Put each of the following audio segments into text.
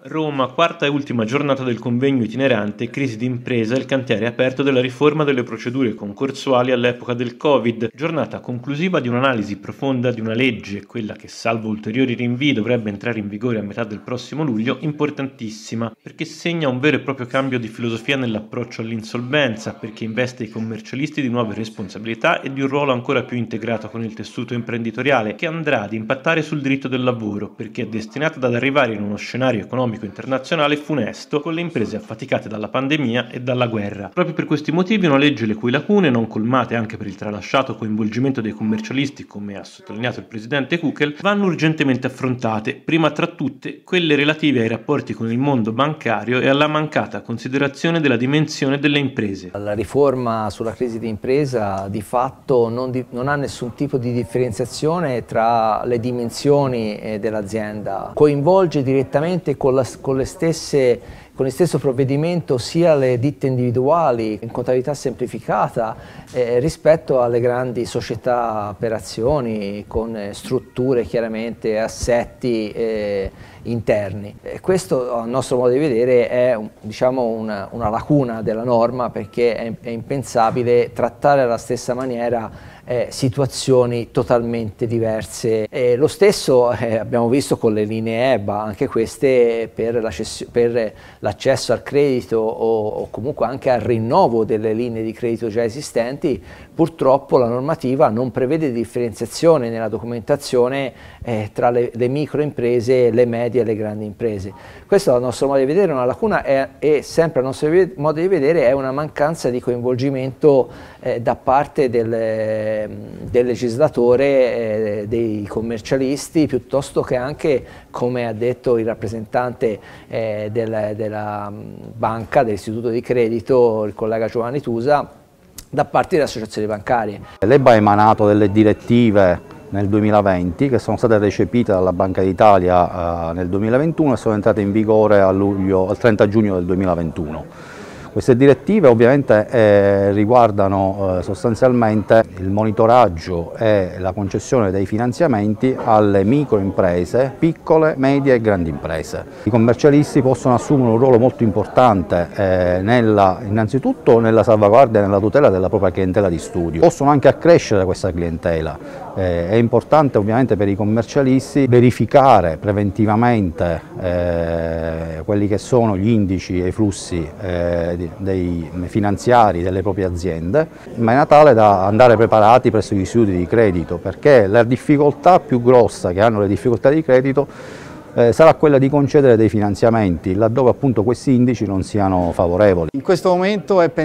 Roma, quarta e ultima giornata del convegno itinerante Crisi d'impresa, il cantiere aperto della riforma delle procedure concorsuali all'epoca del Covid, giornata conclusiva di un'analisi profonda di una legge, quella che salvo ulteriori rinvii dovrebbe entrare in vigore a metà del prossimo luglio, importantissima, perché segna un vero e proprio cambio di filosofia nell'approccio all'insolvenza, perché investe i commercialisti di nuove responsabilità e di un ruolo ancora più integrato con il tessuto imprenditoriale, che andrà ad impattare sul diritto del lavoro, perché è destinata ad arrivare in uno scenario economico internazionale funesto con le imprese affaticate dalla pandemia e dalla guerra. Proprio per questi motivi una legge le cui lacune, non colmate anche per il tralasciato coinvolgimento dei commercialisti, come ha sottolineato il presidente Kukel, vanno urgentemente affrontate, prima tra tutte quelle relative ai rapporti con il mondo bancario e alla mancata considerazione della dimensione delle imprese. La riforma sulla crisi di impresa di fatto non ha nessun tipo di differenziazione tra le dimensioni dell'azienda, coinvolge direttamente con lo stesso provvedimento sia le ditte individuali in contabilità semplificata rispetto alle grandi società per azioni con strutture chiaramente, assetti interni. Questo a nostro modo di vedere è una lacuna della norma, perché è impensabile trattare alla stessa maniera situazioni totalmente diverse. Lo stesso abbiamo visto con le linee EBA, anche queste per l'accesso al credito o comunque anche al rinnovo delle linee di credito già esistenti. Purtroppo la normativa non prevede differenziazione nella documentazione tra le microimprese, le medie e le grandi imprese. Questo a nostro modo di vedere è una lacuna e sempre a nostro modo di vedere è una mancanza di coinvolgimento da parte del legislatore, dei commercialisti, piuttosto che anche, come ha detto il rappresentante della banca, dell'istituto di credito, il collega Giovanni Tusa, da parte delle associazioni bancarie. L'EBA ha emanato delle direttive nel 2020 che sono state recepite dalla Banca d'Italia nel 2021 e sono entrate in vigore al 30 giugno del 2021. Queste direttive ovviamente riguardano sostanzialmente il monitoraggio e la concessione dei finanziamenti alle microimprese, piccole, medie e grandi imprese. I commercialisti possono assumere un ruolo molto importante innanzitutto nella salvaguardia e nella tutela della propria clientela di studio. Possono anche accrescere questa clientela. È importante ovviamente per i commercialisti verificare preventivamente quelli che sono gli indici e i flussi dei finanziari delle proprie aziende, in maniera tale da andare preparati presso gli istituti di credito, perché la difficoltà più grossa che hanno le difficoltà di credito sarà quella di concedere dei finanziamenti laddove appunto questi indici non siano favorevoli. In questo momento è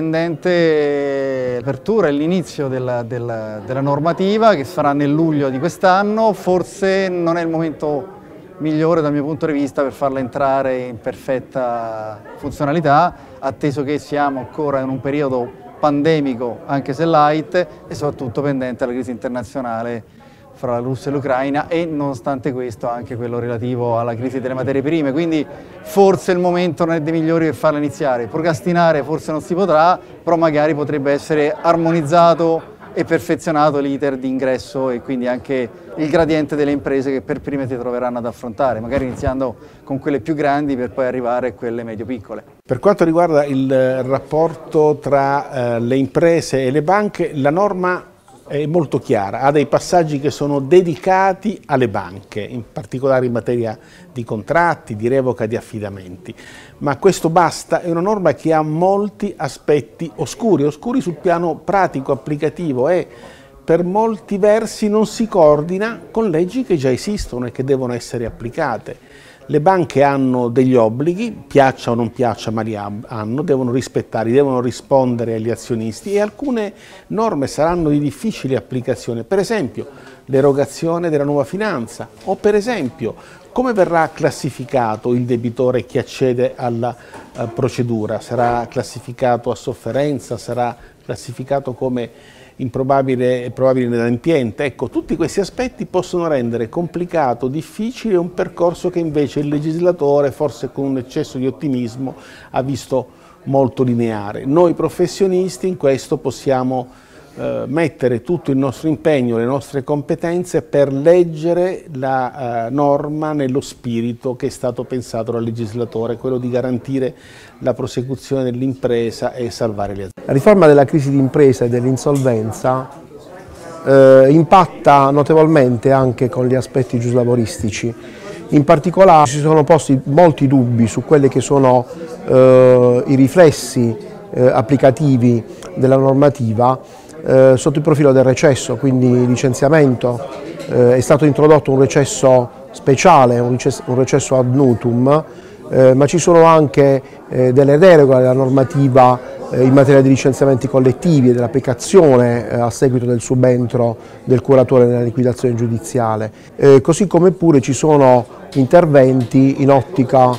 pendente l'apertura e l'inizio della normativa che sarà nel luglio di quest'anno. Forse non è il momento migliore dal mio punto di vista per farla entrare in perfetta funzionalità, atteso che siamo ancora in un periodo pandemico, anche se light, e soprattutto pendente alla crisi internazionale fra la Russia e l'Ucraina e nonostante questo anche quello relativo alla crisi delle materie prime, quindi forse il momento non è dei migliori per farla iniziare. Procrastinare forse non si potrà, però magari potrebbe essere armonizzato e perfezionato l'iter di ingresso e quindi anche il gradiente delle imprese che per prime si troveranno ad affrontare, magari iniziando con quelle più grandi per poi arrivare a quelle medio-piccole. Per quanto riguarda il rapporto tra le imprese e le banche, la norma è molto chiara, ha dei passaggi che sono dedicati alle banche, in particolare in materia di contratti, di revoca di affidamenti. Ma questo basta, è una norma che ha molti aspetti oscuri sul piano pratico, applicativo e per molti versi non si coordina con leggi che già esistono e che devono essere applicate. Le banche hanno degli obblighi, piaccia o non piaccia, ma li hanno, devono rispettarli, devono rispondere agli azionisti e alcune norme saranno di difficile applicazione, per esempio l'erogazione della nuova finanza o per esempio come verrà classificato il debitore che accede alla procedura, sarà classificato a sofferenza, sarà classificato come improbabile e probabile inadempiente. Ecco, tutti questi aspetti possono rendere complicato, difficile un percorso che invece il legislatore, forse con un eccesso di ottimismo, ha visto molto lineare. Noi professionisti in questo possiamo mettere tutto il nostro impegno, le nostre competenze per leggere la norma nello spirito che è stato pensato dal legislatore, quello di garantire la prosecuzione dell'impresa e salvare le aziende. La riforma della crisi d'impresa e dell'insolvenza impatta notevolmente anche con gli aspetti giuslavoristici. In particolare si sono posti molti dubbi su quelli che sono i riflessi applicativi della normativa sotto il profilo del recesso, quindi licenziamento. È stato introdotto un recesso speciale, un recesso ad nutum, ma ci sono anche delle deroghe alla normativa in materia di licenziamenti collettivi e dell'applicazione a seguito del subentro del curatore nella liquidazione giudiziale, così come pure ci sono interventi in ottica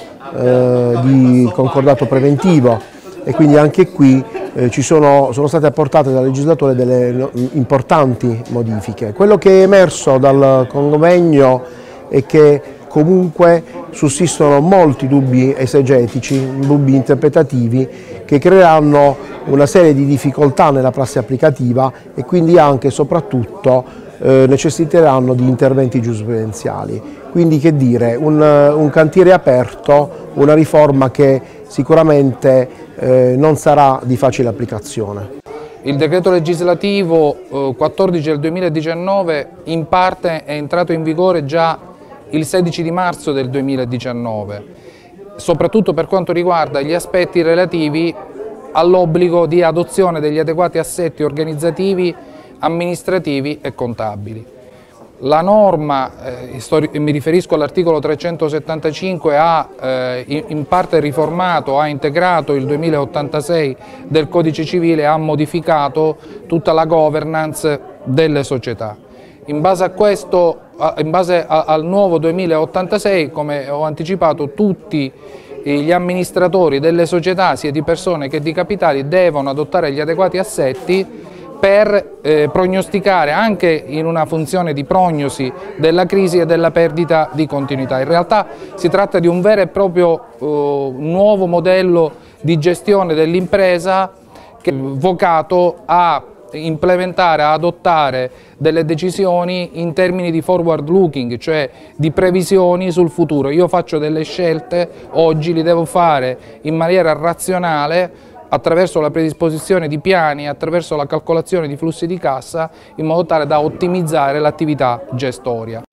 di concordato preventivo e quindi anche qui sono state apportate dal legislatore delle importanti modifiche. Quello che è emerso dal convegno è che comunque sussistono molti dubbi esegetici, dubbi interpretativi che creeranno una serie di difficoltà nella prassi applicativa e quindi anche e soprattutto necessiteranno di interventi giurisprudenziali. Quindi che dire, un cantiere aperto, una riforma che sicuramente non sarà di facile applicazione. Il decreto legislativo 14 del 2019 in parte è entrato in vigore già il 16 di marzo del 2019, soprattutto per quanto riguarda gli aspetti relativi all'obbligo di adozione degli adeguati assetti organizzativi, amministrativi e contabili. La norma, mi riferisco all'articolo 375, ha in parte riformato, ha integrato il 2086 del Codice Civile, ha modificato tutta la governance delle società. In base a questo, in base al nuovo 2086, come ho anticipato, tutti gli amministratori delle società, sia di persone che di capitali, devono adottare gli adeguati assetti per prognosticare, anche in una funzione di prognosi della crisi e della perdita di continuità. In realtà si tratta di un vero e proprio nuovo modello di gestione dell'impresa vocato a implementare, a adottare delle decisioni in termini di forward looking, cioè di previsioni sul futuro. Io faccio delle scelte, oggi li devo fare in maniera razionale attraverso la predisposizione di piani, attraverso la calcolazione di flussi di cassa, in modo tale da ottimizzare l'attività gestoria.